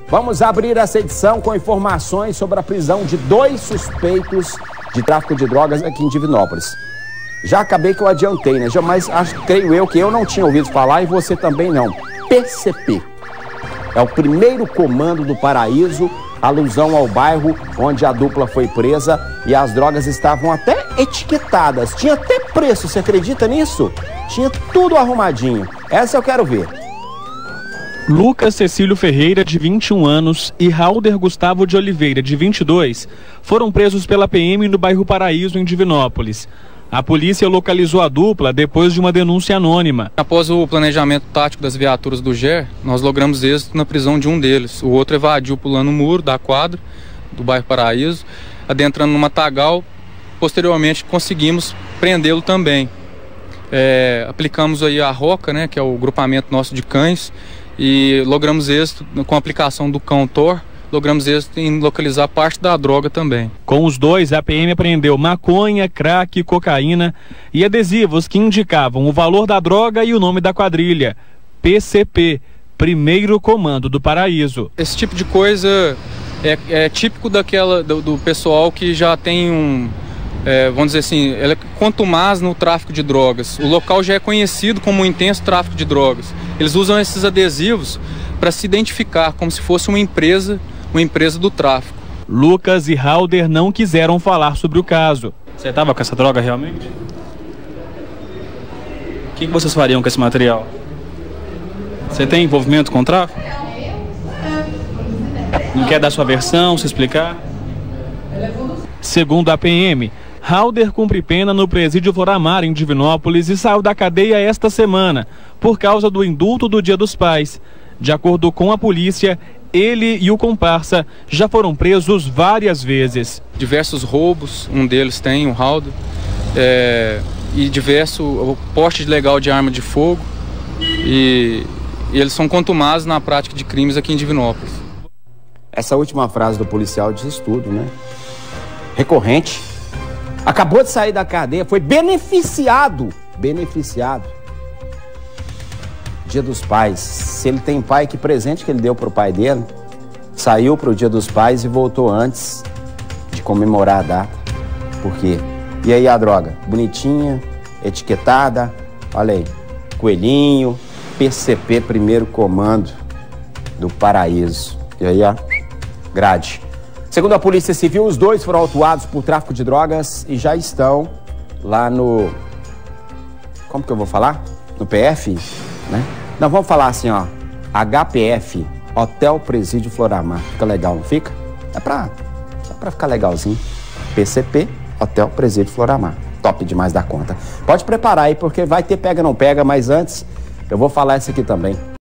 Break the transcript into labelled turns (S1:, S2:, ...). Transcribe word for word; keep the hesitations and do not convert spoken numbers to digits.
S1: Vamos abrir essa edição com informações sobre a prisão de dois suspeitos de tráfico de drogas aqui em Divinópolis. Já acabei que eu adiantei, né? Mas acho, creio eu que eu não tinha ouvido falar e você também não. P C P. É o primeiro comando do Paraíso, alusão ao bairro onde a dupla foi presa e as drogas estavam até etiquetadas. Tinha até preço, você acredita nisso? Tinha tudo arrumadinho. Essa eu quero ver.
S2: Lucas Cecílio Ferreira, de vinte e um anos, e Halder Gustavo de Oliveira, de vinte e dois, foram presos pela P M no bairro Paraíso, em Divinópolis. A polícia localizou a dupla depois de uma denúncia anônima.
S3: Após o planejamento tático das viaturas do G E R, nós logramos êxito na prisão de um deles. O outro evadiu pulando o muro da quadra do bairro Paraíso, adentrando no matagal. Posteriormente conseguimos prendê-lo também. É, aplicamos aí a ROCA, né, que é o grupamento nosso de cães, e logramos êxito com a aplicação do cão Thor. Logramos êxito em localizar parte da droga também.
S2: Com os dois, a P M apreendeu maconha, crack, cocaína e adesivos que indicavam o valor da droga e o nome da quadrilha. P C P, Primeiro Comando do Paraíso.
S3: Esse tipo de coisa é, é típico daquela, do, do pessoal que já tem um... É, vamos dizer assim, ela é contumaz no tráfico de drogas. O local já é conhecido como um intenso tráfico de drogas. Eles usam esses adesivos para se identificar como se fosse uma empresa, uma empresa do tráfico.
S2: Lucas e Halder não quiseram falar sobre o caso. Você estava com essa droga realmente? O que vocês fariam com esse material? Você tem envolvimento com o tráfico? Não quer dar sua versão, se explicar? Segundo a P M, Halder cumpre pena no presídio Floramar, em Divinópolis, e saiu da cadeia esta semana, por causa do indulto do Dia dos Pais. De acordo com a polícia, ele e o comparsa já foram presos várias vezes.
S3: Diversos roubos, um deles tem, o Halder, é, e diverso porte ilegal de arma de fogo, e, e eles são contumazes na prática de crimes aqui em Divinópolis.
S1: Essa última frase do policial diz tudo, né? Recorrente. Acabou de sair da cadeia, foi beneficiado. Beneficiado. Dia dos Pais. Se ele tem pai, que presente que ele deu pro pai dele? Saiu pro Dia dos Pais e voltou antes de comemorar a data. Por quê? E aí a droga? Bonitinha, etiquetada. Olha aí. Coelhinho, P C P, Primeiro Comando do Paraíso. E aí, ó, grade. Segundo a Polícia Civil, os dois foram autuados por tráfico de drogas e já estão lá no... Como que eu vou falar? No P F, né? Não, vamos falar assim, ó. H P F, Hotel Presídio Floramar. Fica legal, não fica? É pra, é pra ficar legalzinho. P C P, Hotel Presídio Floramar. Top demais da conta. Pode preparar aí, porque vai ter pega não pega, mas antes eu vou falar essa aqui também.